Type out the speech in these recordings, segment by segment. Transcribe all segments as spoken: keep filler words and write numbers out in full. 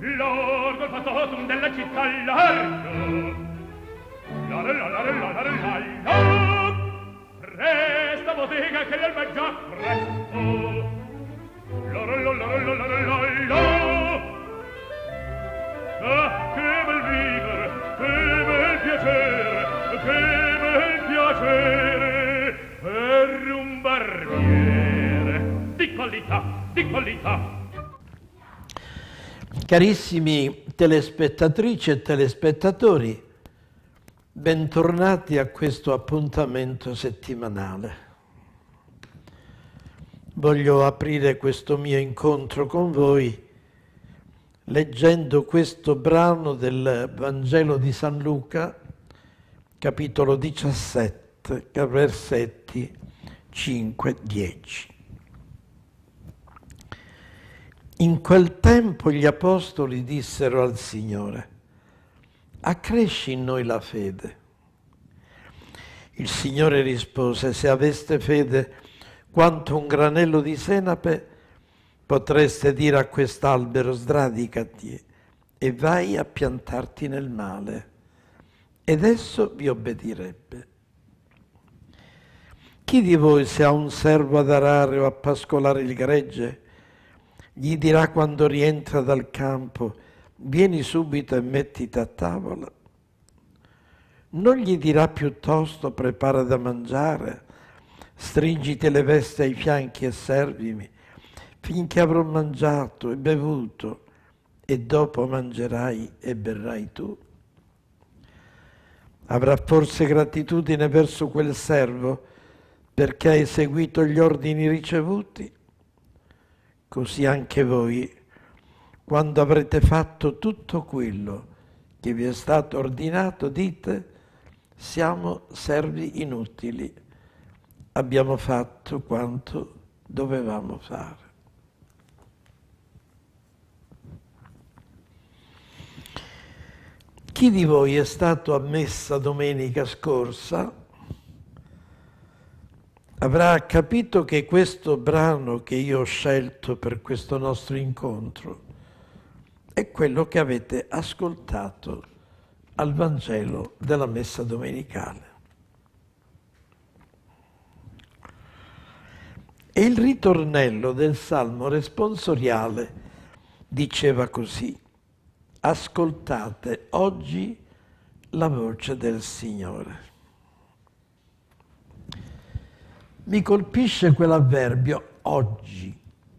l'orgo il fatotum della città largo. La la la la la la la la. Resta bottega che l'alba già presto. La la la la la la la la. Ah, che bel vivere, che bel piacere, che bel piacere per un barbiere di qualità, di qualità. Carissimi telespettatrici e telespettatori, bentornati a questo appuntamento settimanale. Voglio aprire questo mio incontro con voi leggendo questo brano del Vangelo di San Luca, capitolo diciassette, versetti cinque dieci. In quel tempo gli apostoli dissero al Signore: accresci in noi la fede. Il Signore rispose: se aveste fede quanto un granello di senape, potreste dire a quest'albero: sradicati e vai a piantarti nel mare, ed esso vi obbedirebbe. Chi di voi, se ha un servo ad arare o a pascolare il gregge, gli dirà quando rientra dal campo: vieni subito e mettiti a tavola? Non gli dirà piuttosto: prepara da mangiare, stringiti le vesti ai fianchi e servimi, finché avrò mangiato e bevuto, e dopo mangerai e berrai tu? Avrà forse gratitudine verso quel servo perché ha eseguito gli ordini ricevuti? Così anche voi, quando avrete fatto tutto quello che vi è stato ordinato, dite: siamo servi inutili, abbiamo fatto quanto dovevamo fare. Chi di voi è stato a messa domenica scorsa avrà capito che questo brano che io ho scelto per questo nostro incontro è quello che avete ascoltato al Vangelo della messa domenicale. E il ritornello del Salmo responsoriale diceva così: ascoltate oggi la voce del Signore. Mi colpisce quell'avverbio oggi,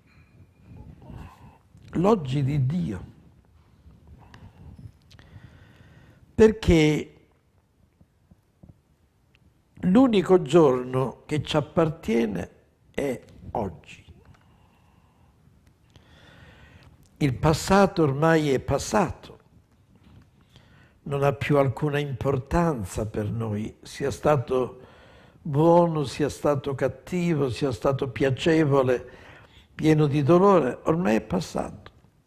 l'oggi di Dio, perché l'unico giorno che ci appartiene è oggi. Il passato ormai è passato, non ha più alcuna importanza per noi, sia stato buono, sia stato cattivo, sia stato piacevole, pieno di dolore, ormai è passato.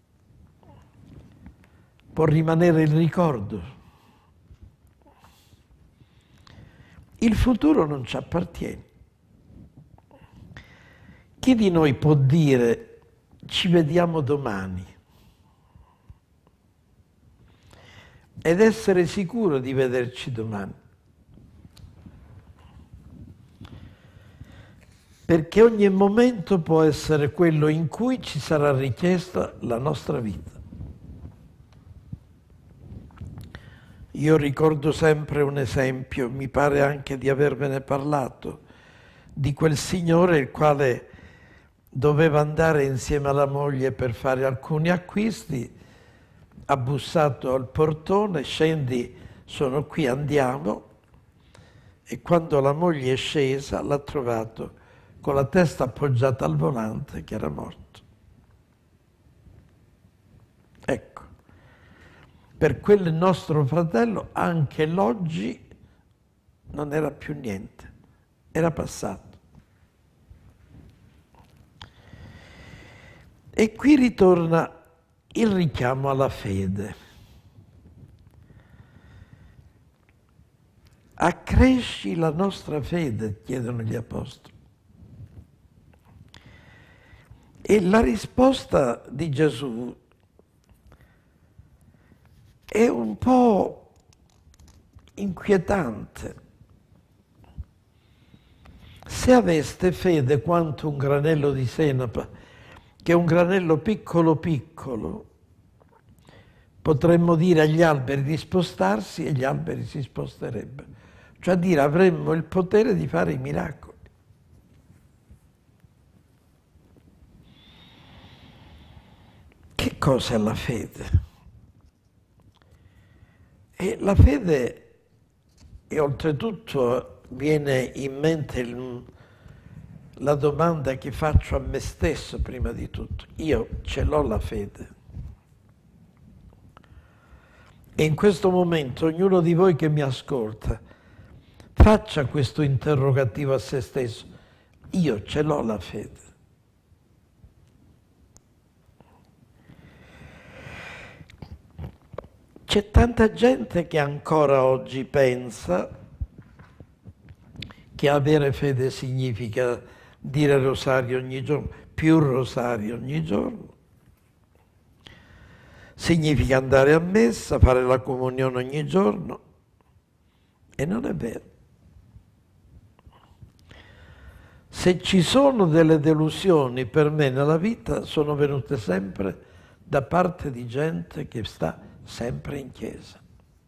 Può rimanere il ricordo. Il futuro non ci appartiene. Chi di noi può dire: ci vediamo domani? Ed essere sicuro di vederci domani? Perché ogni momento può essere quello in cui ci sarà richiesta la nostra vita. Io ricordo sempre un esempio, mi pare anche di avervene parlato, di quel signore il quale doveva andare insieme alla moglie per fare alcuni acquisti, ha bussato al portone: scendi, sono qui, andiamo. E quando la moglie è scesa l'ha trovato con la testa appoggiata al volante, che era morto. Ecco, per quel nostro fratello anche l'oggi non era più niente, era passato. E qui ritorna il richiamo alla fede. Accresci la nostra fede, chiedono gli apostoli. E la risposta di Gesù è un po' inquietante. Se aveste fede quanto un granello di senape, che è un granello piccolo piccolo, potremmo dire agli alberi di spostarsi e gli alberi si sposterebbero. Cioè a dire, avremmo il potere di fare i miracoli. Che cosa è la fede? E la fede, e oltretutto viene in mente il, la domanda che faccio a me stesso prima di tutto. Io ce l'ho la fede. E in questo momento ognuno di voi che mi ascolta faccia questo interrogativo a se stesso. Io ce l'ho la fede. C'è tanta gente che ancora oggi pensa che avere fede significa dire rosario ogni giorno, più rosario ogni giorno. Significa andare a messa, fare la comunione ogni giorno. E non è vero. Se ci sono delle delusioni per me nella vita, sono venute sempre da parte di gente che sta sempre in chiesa.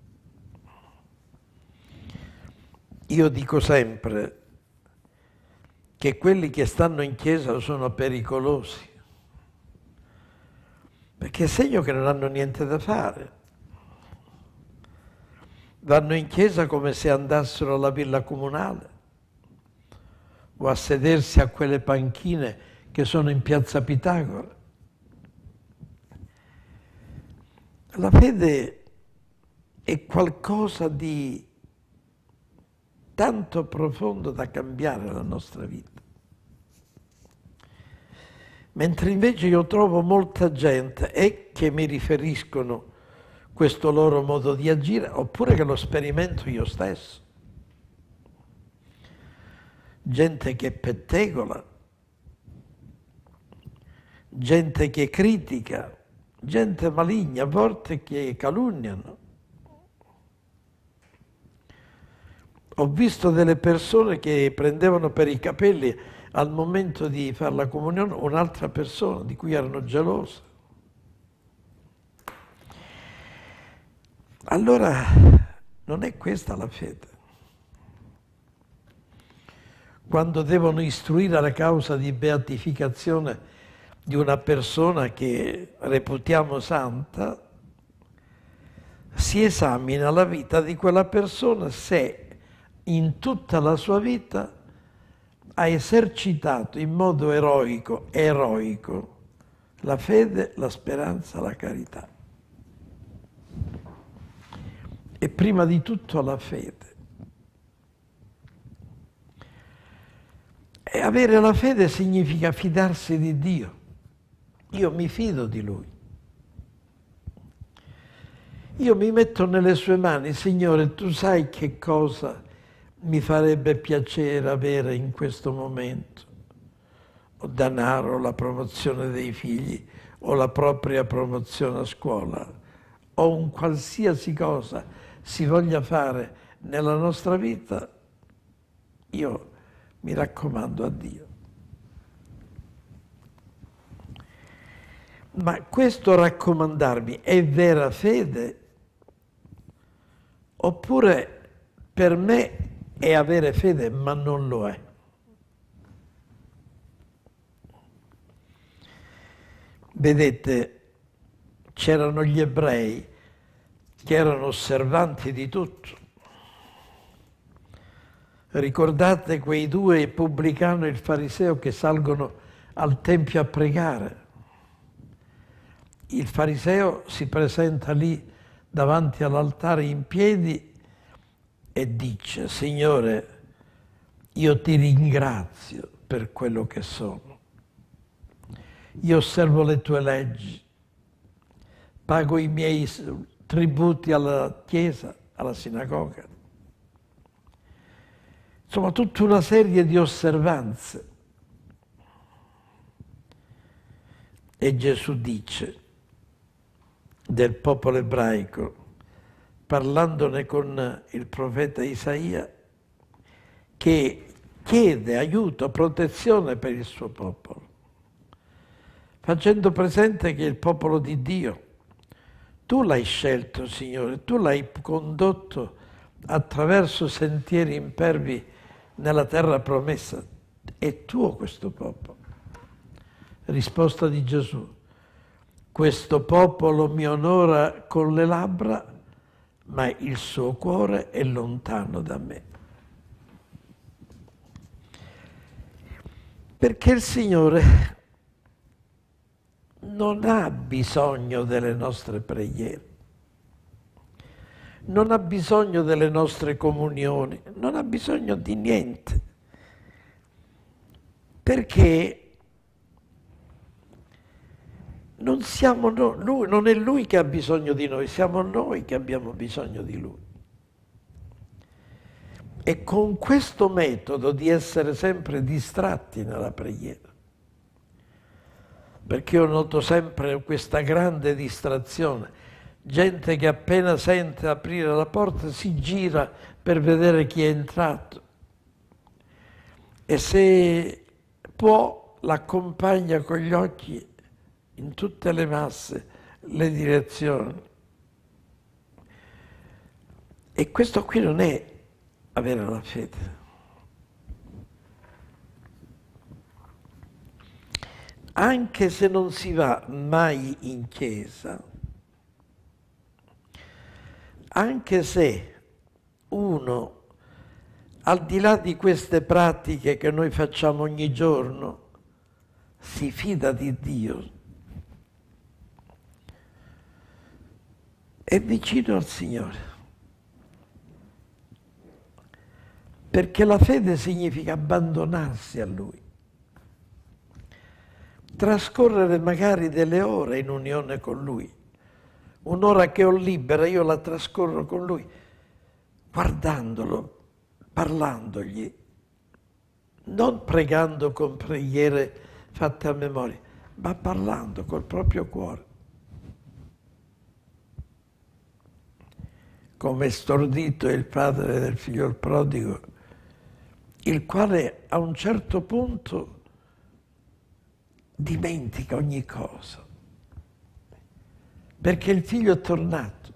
Io dico sempre che quelli che stanno in chiesa sono pericolosi, perché è segno che non hanno niente da fare. Vanno in chiesa come se andassero alla villa comunale o a sedersi a quelle panchine che sono in piazza Pitagora. La fede è qualcosa di tanto profondo da cambiare la nostra vita. Mentre invece io trovo molta gente, e che mi riferiscono questo loro modo di agire, oppure che lo sperimento io stesso. Gente che pettegola, gente che critica, gente maligna, a volte che calunniano. Ho visto delle persone che prendevano per i capelli al momento di fare la comunione un'altra persona di cui erano gelose. Allora, non è questa la fede. Quando devono istruire la causa di beatificazione di una persona che reputiamo santa, si esamina la vita di quella persona se in tutta la sua vita ha esercitato in modo eroico, eroico, la fede, la speranza, la carità. E prima di tutto la fede. E avere la fede significa fidarsi di Dio. Io mi fido di Lui. Io mi metto nelle sue mani, Signore, tu sai che cosa mi farebbe piacere avere in questo momento. O denaro, la promozione dei figli, o la propria promozione a scuola, o un qualsiasi cosa si voglia fare nella nostra vita, io mi raccomando a Dio. Ma questo raccomandarmi è vera fede? Oppure per me è avere fede, ma non lo è? Vedete, c'erano gli ebrei che erano osservanti di tutto. Ricordate quei due, il pubblicano e il fariseo, che salgono al tempio a pregare. Il fariseo si presenta lì davanti all'altare in piedi e dice: Signore, io ti ringrazio per quello che sono. Io osservo le tue leggi, pago i miei tributi alla chiesa, alla sinagoga. Insomma, tutta una serie di osservanze. E Gesù dice del popolo ebraico: parlandone con il profeta Isaia, che chiede aiuto, protezione per il suo popolo, facendo presente che il popolo di Dio, tu l'hai scelto, Signore, tu l'hai condotto attraverso sentieri impervi nella terra promessa. È tuo questo popolo. Risposta di Gesù: questo popolo mi onora con le labbra, ma il suo cuore è lontano da me. Perché il Signore non ha bisogno delle nostre preghiere, non ha bisogno delle nostre comunioni, non ha bisogno di niente, perché non siamo no, lui, non è Lui che ha bisogno di noi, siamo noi che abbiamo bisogno di Lui. E con questo metodo di essere sempre distratti nella preghiera, perché io noto sempre questa grande distrazione, gente che appena sente aprire la porta si gira per vedere chi è entrato e se può l'accompagna con gli occhi in tutte le masse, le direzioni. E questo qui non è avere la fede. Anche se non si va mai in chiesa, anche se uno, al di là di queste pratiche che noi facciamo ogni giorno, si fida di Dio, è vicino al Signore. Perché la fede significa abbandonarsi a Lui. Trascorrere magari delle ore in unione con Lui. Un'ora che ho libera, io la trascorro con Lui, guardandolo, parlandogli, non pregando con preghiere fatte a memoria, ma parlando col proprio cuore. Come stordito è il padre del figlio prodigo, il quale a un certo punto dimentica ogni cosa, perché il figlio è tornato.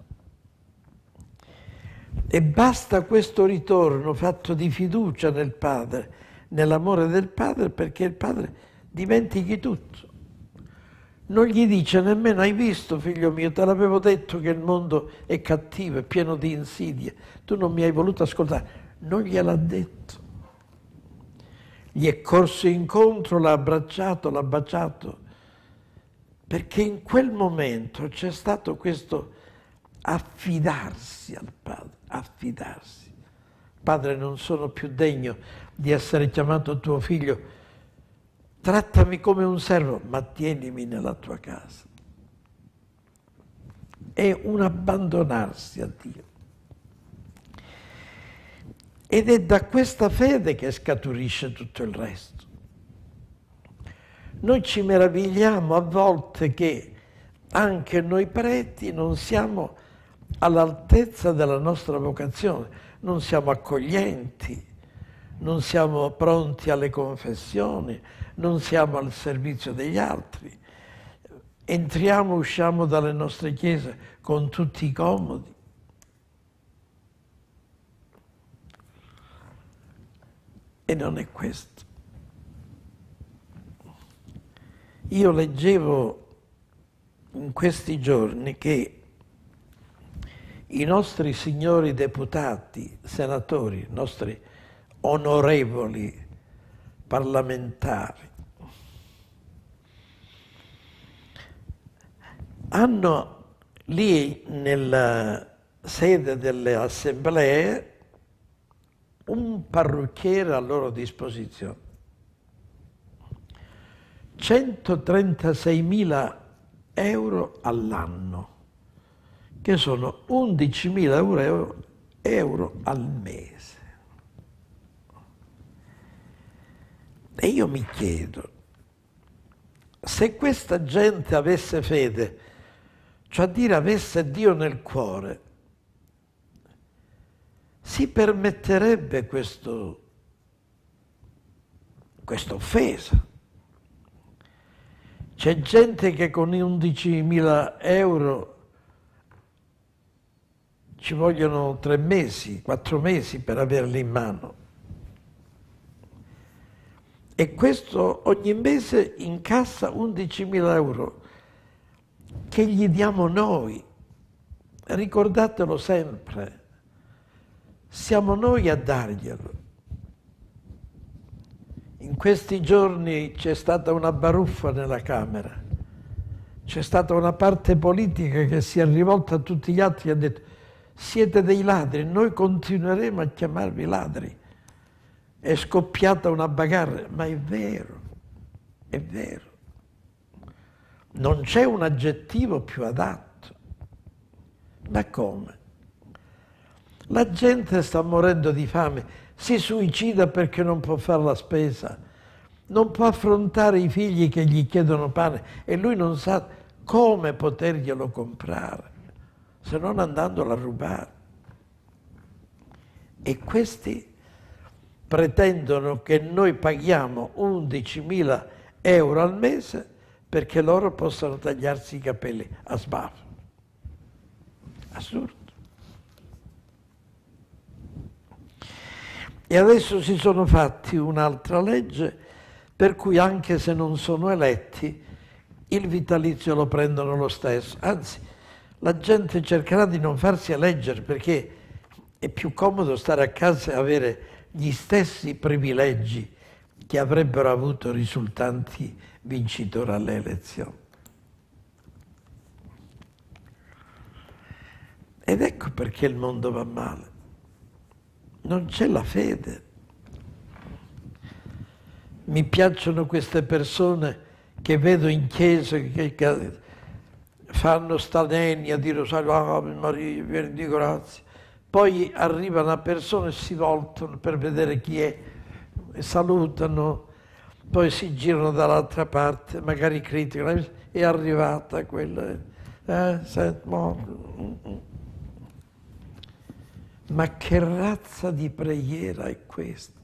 E basta questo ritorno fatto di fiducia nel padre, nell'amore del padre, perché il padre dimentichi tutto. Non gli dice nemmeno: hai visto, figlio mio, te l'avevo detto che il mondo è cattivo, è pieno di insidie, tu non mi hai voluto ascoltare. Non gliel'ha detto. Gli è corso incontro, l'ha abbracciato, l'ha baciato, perché in quel momento c'è stato questo affidarsi al Padre, affidarsi. Padre, non sono più degno di essere chiamato tuo figlio, trattami come un servo, ma tienimi nella tua casa. È un abbandonarsi a Dio. Ed è da questa fede che scaturisce tutto il resto. Noi ci meravigliamo a volte che anche noi preti non siamo all'altezza della nostra vocazione, non siamo accoglienti, non siamo pronti alle confessioni, non siamo al servizio degli altri. Entriamo, usciamo dalle nostre chiese con tutti i comodi. E non è questo. Io leggevo in questi giorni che i nostri signori deputati, senatori, i nostri onorevoli parlamentari, hanno lì nella sede delle assemblee un parrucchiere a loro disposizione. centotrentaseimila euro all'anno, che sono undicimila euro, euro al mese. E io mi chiedo, se questa gente avesse fede, cioè a dire avesse Dio nel cuore, si permetterebbe questo, questa offesa. C'è gente che con undicimila euro ci vogliono tre mesi, quattro mesi per averli in mano. E questo ogni mese incassa undicimila euro che gli diamo noi. Ricordatelo sempre, siamo noi a darglielo. In questi giorni c'è stata una baruffa nella Camera, c'è stata una parte politica che si è rivolta a tutti gli altri e ha detto: siete dei ladri, noi continueremo a chiamarvi ladri. È scoppiata una bagarre, ma è vero, è vero. Non c'è un aggettivo più adatto. Ma come? La gente sta morendo di fame, si suicida perché non può fare la spesa, non può affrontare i figli che gli chiedono pane e lui non sa come poterglielo comprare, se non andandolo a rubare. E questi pretendono che noi paghiamo undicimila euro al mese perché loro possano tagliarsi i capelli a sbafo. Assurdo. E adesso si sono fatti un'altra legge per cui anche se non sono eletti il vitalizio lo prendono lo stesso. Anzi, la gente cercherà di non farsi eleggere perché è più comodo stare a casa e avere gli stessi privilegi che avrebbero avuto risultanti vincitori alle elezioni. Ed ecco perché il mondo va male. Non c'è la fede. Mi piacciono queste persone che vedo in chiesa che, che fanno sta nenia di rosario, Ave Maria, vieni di grazia. Poi arriva una persona e si voltano per vedere chi è, e salutano, poi si girano dall'altra parte, magari criticano, è arrivata quella. Eh, senti, mo. Ma che razza di preghiera è questa?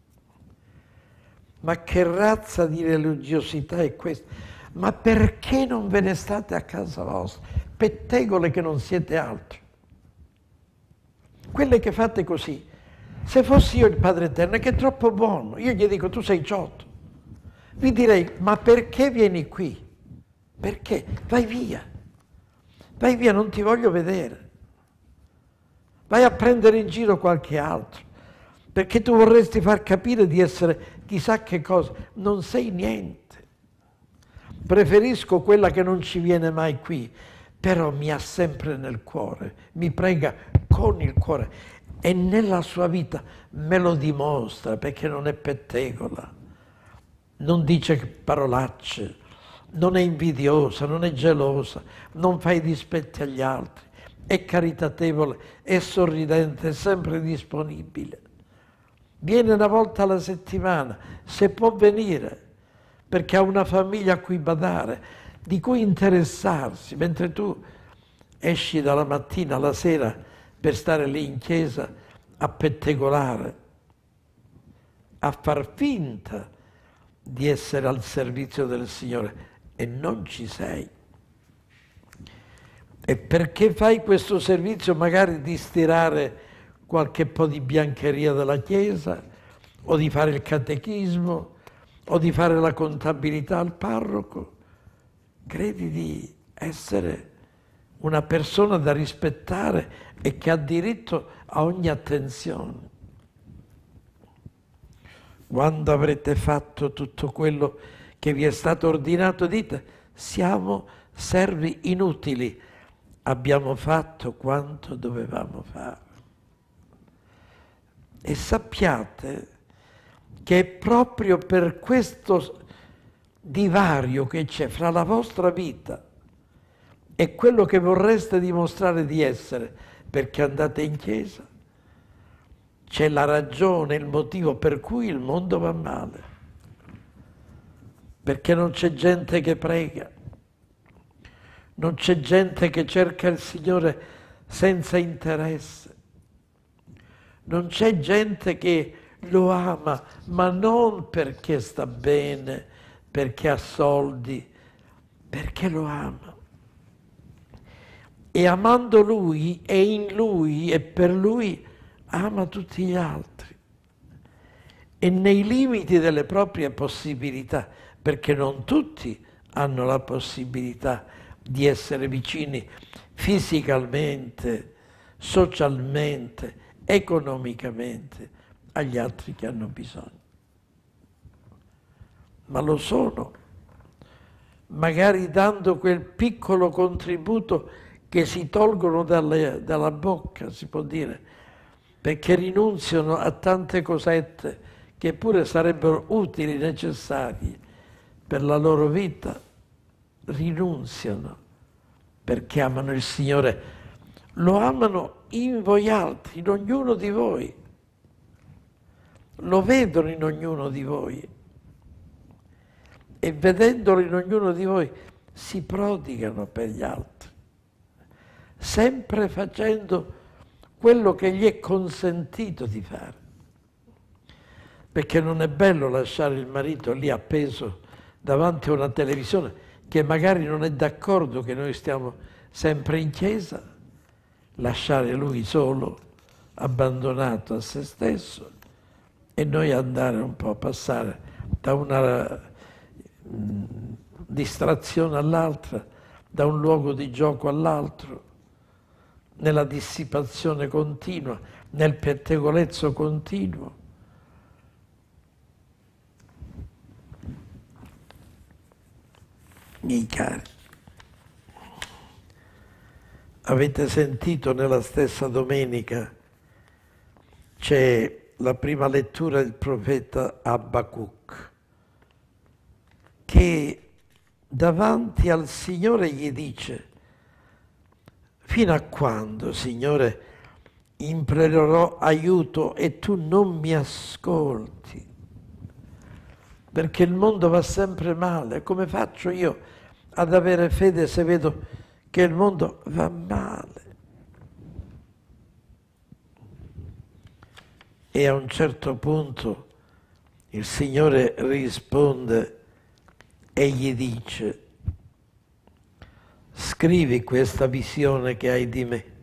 Ma che razza di religiosità è questa? Ma perché non ve ne state a casa vostra? Pettegole che non siete altro. Quelle che fate così. Se fossi io il Padre Eterno, che è troppo buono, io gli dico tu sei ciotto. Vi direi, ma perché vieni qui? Perché? Vai via. Vai via, non ti voglio vedere. Vai a prendere in giro qualche altro, perché tu vorresti far capire di essere chissà che cosa. Non sei niente. Preferisco quella che non ci viene mai qui, però mi ha sempre nel cuore, mi prega con il cuore e nella sua vita me lo dimostra, perché non è pettegola, non dice parolacce, non è invidiosa, non è gelosa, non fa i dispetti agli altri. È caritatevole, è sorridente, è sempre disponibile. Viene una volta alla settimana, se può venire, perché ha una famiglia a cui badare, di cui interessarsi, mentre tu esci dalla mattina alla sera per stare lì in chiesa a pettegolare, a far finta di essere al servizio del Signore e non ci sei. E perché fai questo servizio magari di stirare qualche po' di biancheria della Chiesa, o di fare il catechismo, o di fare la contabilità al parroco? Credi di essere una persona da rispettare e che ha diritto a ogni attenzione. Quando avrete fatto tutto quello che vi è stato ordinato, dite: siamo servi inutili. Abbiamo fatto quanto dovevamo fare. E sappiate che è proprio per questo divario che c'è fra la vostra vita e quello che vorreste dimostrare di essere, perché andate in chiesa, c'è la ragione, il motivo per cui il mondo va male. Perché non c'è gente che prega. Non c'è gente che cerca il Signore senza interesse. Non c'è gente che lo ama, ma non perché sta bene, perché ha soldi, perché lo ama. E amando lui, e in lui, e per lui, ama tutti gli altri. E nei limiti delle proprie possibilità, perché non tutti hanno la possibilità di essere vicini fisicamente, socialmente, economicamente agli altri che hanno bisogno. Ma lo sono, magari dando quel piccolo contributo che si tolgono dalle, dalla bocca, si può dire, perché rinunziano a tante cosette che pure sarebbero utili, necessarie per la loro vita, rinunziano perché amano il Signore. Lo amano in voi altri, in ognuno di voi. Lo vedono in ognuno di voi. E vedendolo in ognuno di voi si prodigano per gli altri, sempre facendo quello che gli è consentito di fare. Perché non è bello lasciare il marito lì appeso davanti a una televisione che magari non è d'accordo che noi stiamo sempre in chiesa, lasciare lui solo, abbandonato a se stesso, e noi andare un po' a passare da una mh, distrazione all'altra, da un luogo di gioco all'altro, nella dissipazione continua, nel pettegolezzo continuo. Miei cari, avete sentito nella stessa domenica c'è la prima lettura del profeta Abacuc, che davanti al Signore gli dice: fino a quando, Signore, implorerò aiuto e tu non mi ascolti? Perché il mondo va sempre male. Come faccio io ad avere fede se vedo che il mondo va male? E a un certo punto il Signore risponde e gli dice: scrivi questa visione che hai di me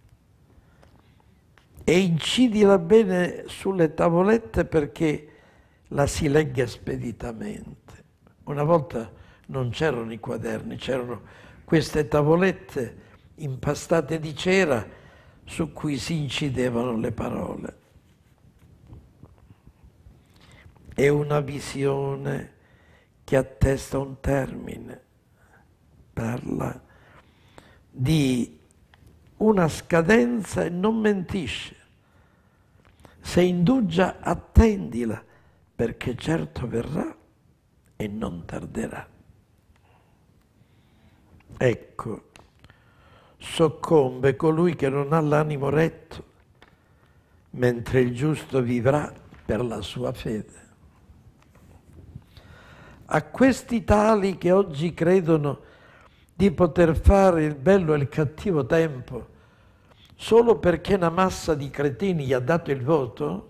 e incidila bene sulle tavolette perché la si legga speditamente. Una volta non c'erano i quaderni, c'erano queste tavolette impastate di cera su cui si incidevano le parole. È una visione che attesta un termine, parla di una scadenza e non mentisce. Se indugia, attendila, perché certo verrà e non tarderà. Ecco, soccombe colui che non ha l'animo retto, mentre il giusto vivrà per la sua fede. A questi tali che oggi credono di poter fare il bello e il cattivo tempo solo perché una massa di cretini gli ha dato il voto,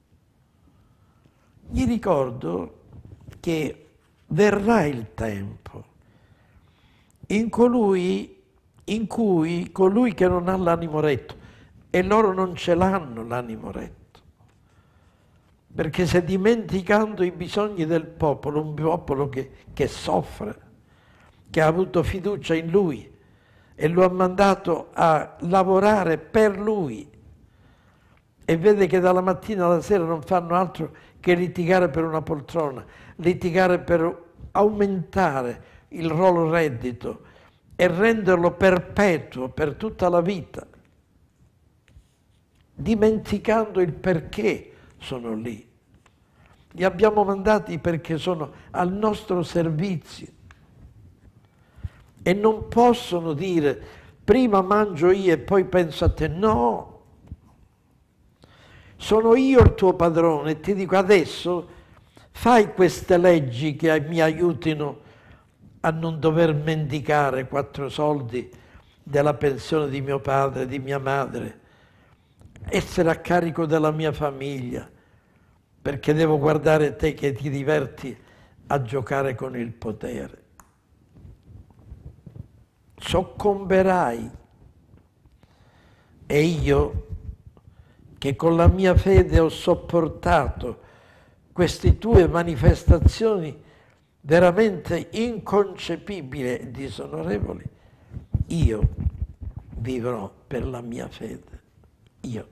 gli ricordo che verrà il tempo in cui, in cui colui che non ha l'animo retto, e loro non ce l'hanno l'animo retto, perché se dimenticando i bisogni del popolo, un popolo che, che soffre, che ha avuto fiducia in lui e lo ha mandato a lavorare per lui, e vede che dalla mattina alla sera non fanno altro che litigare per una poltrona, litigare per aumentare il loro reddito e renderlo perpetuo per tutta la vita, dimenticando il perché sono lì. Li abbiamo mandati perché sono al nostro servizio e non possono dire prima mangio io e poi penso a te. No, sono io il tuo padrone e ti dico adesso fai queste leggi che mi aiutino a non dover mendicare quattro soldi della pensione di mio padre, di mia madre. essere a carico della mia famiglia, perché devo guardare te che ti diverti a giocare con il potere. Soccomberai. E io, che con la mia fede ho sopportato queste tue manifestazioni veramente inconcepibili e disonorevoli, io vivrò per la mia fede. Io.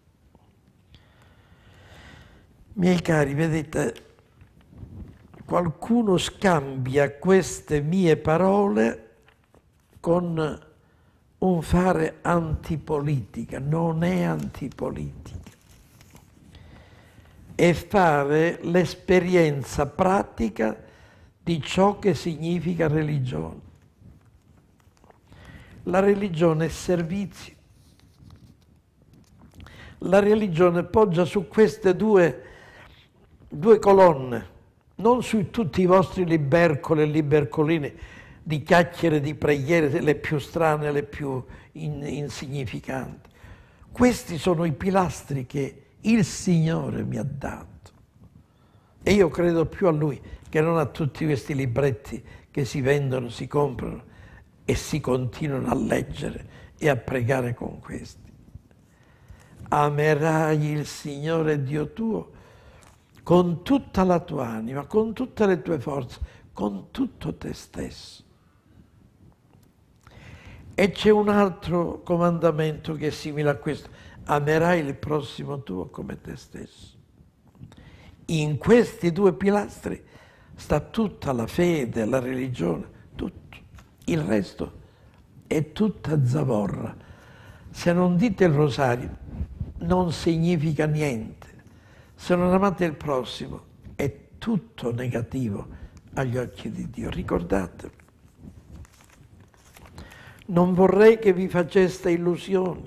Miei cari, vedete, qualcuno scambia queste mie parole con un fare antipolitica. Non è antipolitica. È fare l'esperienza pratica di ciò che significa religione. La religione è servizio. La religione poggia su queste due, due colonne, non su tutti i vostri libercoli e libercolini di chiacchiere, di preghiere, le più strane, le più in, insignificanti. Questi sono i pilastri che il Signore mi ha dato. E io credo più a Lui che non a tutti questi libretti che si vendono, si comprano e si continuano a leggere e a pregare con questi. Amerai il Signore Dio tuo con tutta la tua anima, con tutte le tue forze, con tutto te stesso. E c'è un altro comandamento che è simile a questo: amerai il prossimo tuo come te stesso. In questi due pilastri sta tutta la fede, la religione, tutto. Il resto è tutta zavorra. Se non dite il rosario non significa niente. Se non amate il prossimo è tutto negativo agli occhi di Dio. Ricordate, non vorrei che vi faceste illusioni.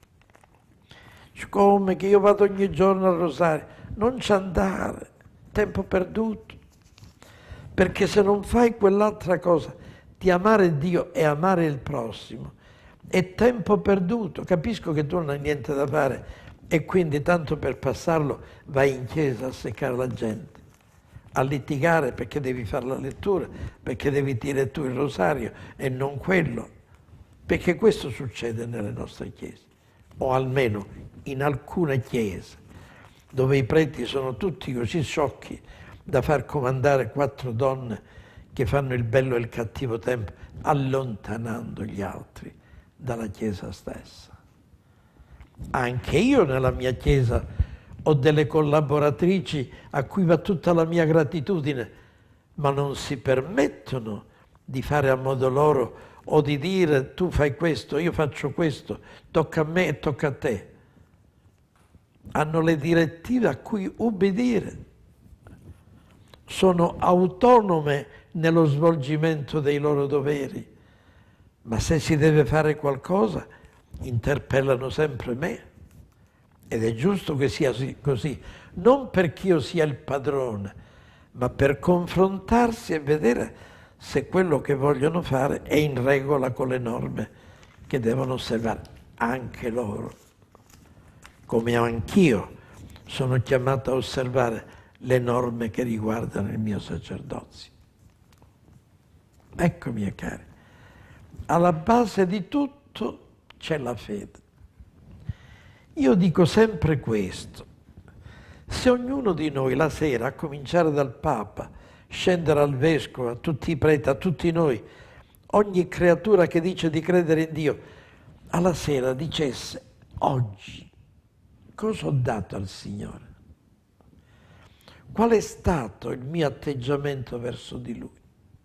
Come che io vado ogni giorno al rosario? Non ci andare, tempo perduto. Perché se non fai quell'altra cosa, di amare Dio e amare il prossimo, è tempo perduto. Capisco che tu non hai niente da fare e quindi tanto per passarlo vai in chiesa a seccare la gente, a litigare perché devi fare la lettura, perché devi dire tu il rosario e non quello. Perché questo succede nelle nostre chiese, o almeno in alcune chiese, dove i preti sono tutti così sciocchi da far comandare quattro donne che fanno il bello e il cattivo tempo, allontanando gli altri dalla chiesa stessa. Anche io nella mia chiesa ho delle collaboratrici a cui va tutta la mia gratitudine, ma non si permettono di fare a modo loro o di dire tu fai questo, io faccio questo, tocca a me e tocca a te. Hanno le direttive a cui ubbidire. Sono autonome nello svolgimento dei loro doveri, ma se si deve fare qualcosa interpellano sempre me. Ed è giusto che sia così, non perché io sia il padrone, ma per confrontarsi e vedere se quello che vogliono fare è in regola con le norme che devono osservare anche loro, come anch'io sono chiamato a osservare le norme che riguardano il mio sacerdozio. Ecco, miei cari, alla base di tutto c'è la fede. Io dico sempre questo: se ognuno di noi la sera, a cominciare dal Papa, scendere al Vescovo, a tutti i preti, a tutti noi, ogni creatura che dice di credere in Dio, alla sera dicesse: oggi cosa ho dato al Signore? Qual è stato il mio atteggiamento verso di Lui?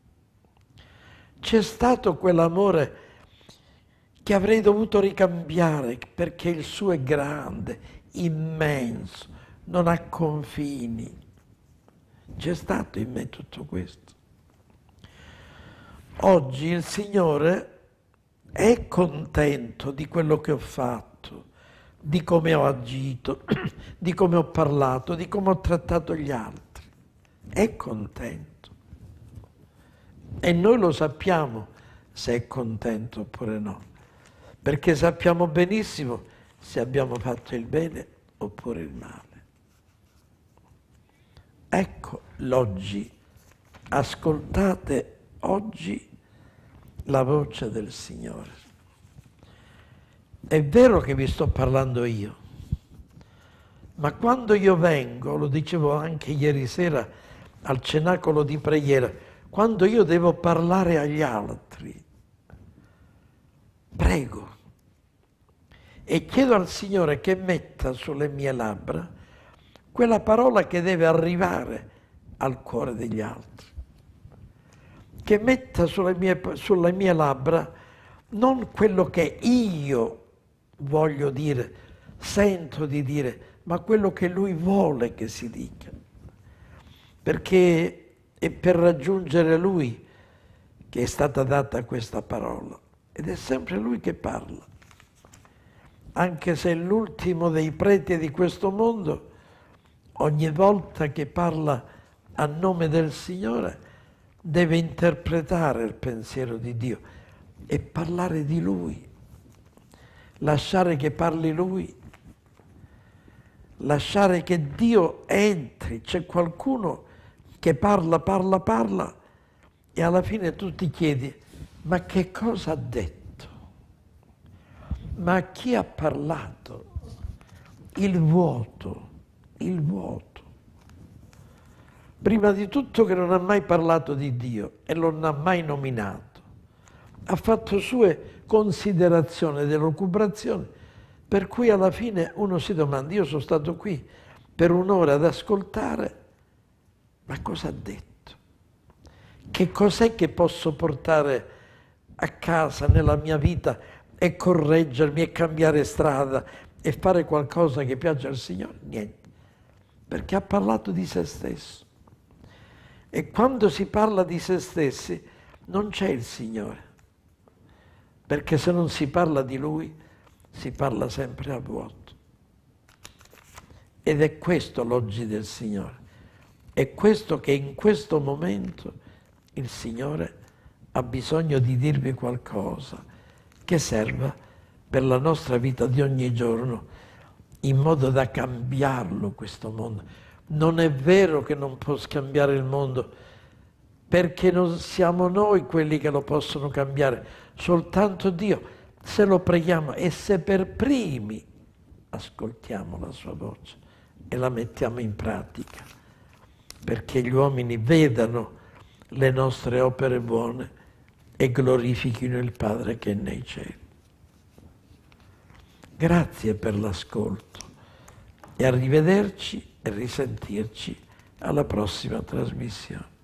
C'è stato quell'amore che avrei dovuto ricambiare perché il suo è grande, immenso, non ha confini. C'è stato in me tutto questo. Oggi il Signore è contento di quello che ho fatto, di come ho agito, di come ho parlato, di come ho trattato gli altri. È contento. E noi lo sappiamo se è contento oppure no, perché sappiamo benissimo se abbiamo fatto il bene oppure il male. Ecco l'oggi, ascoltate oggi la voce del Signore. È vero che vi sto parlando io, ma quando io vengo, lo dicevo anche ieri sera al cenacolo di preghiera, quando io devo parlare agli altri, prego e chiedo al Signore che metta sulle mie labbra quella parola che deve arrivare al cuore degli altri, che metta sulle mie, sulle mie labbra non quello che io voglio dire, sento di dire, ma quello che Lui vuole che si dica. Perché è per raggiungere Lui che è stata data questa parola. Ed è sempre Lui che parla. Anche se è l'ultimo dei preti di questo mondo, ogni volta che parla a nome del Signore, deve interpretare il pensiero di Dio e parlare di Lui. Lasciare che parli Lui. Lasciare che Dio entri. C'è qualcuno che parla, parla, parla e alla fine tu ti chiedi, ma che cosa ha detto? Ma a chi ha parlato? Il vuoto, il vuoto. Prima di tutto che non ha mai parlato di Dio e non ha mai nominato. Ha fatto sue considerazioni dell'ocupazione, per cui alla fine uno si domanda, io sono stato qui per un'ora ad ascoltare, ma cosa ha detto? Che cos'è che posso portare a casa nella mia vita e correggermi e cambiare strada e fare qualcosa che piace al Signore? Niente, perché ha parlato di se stesso. E quando si parla di se stessi non c'è il Signore, perché se non si parla di Lui si parla sempre a vuoto. Ed è questo l'oggi del Signore. È questo che in questo momento il Signore ha bisogno di dirvi qualcosa che serva per la nostra vita di ogni giorno, in modo da cambiarlo questo mondo. Non è vero che non può cambiare il mondo, perché non siamo noi quelli che lo possono cambiare, soltanto Dio, se lo preghiamo e se per primi ascoltiamo la sua voce e la mettiamo in pratica, perché gli uomini vedano le nostre opere buone e glorifichino il Padre che è nei cieli. Grazie per l'ascolto e arrivederci e risentirci alla prossima trasmissione.